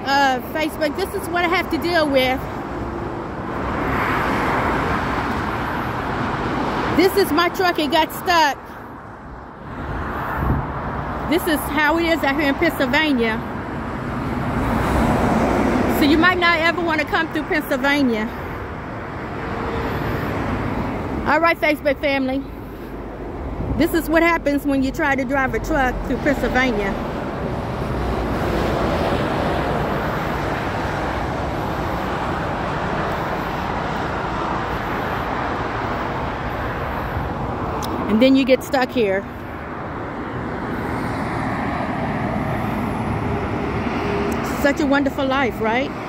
Facebook, this is what I have to deal with. This is my truck. It got stuck. This is how it is out here in Pennsylvania. So you might not ever want to come through Pennsylvania. All right, Facebook family. This is what happens when you try to drive a truck through Pennsylvania. And then you get stuck here. Such a wonderful life, right?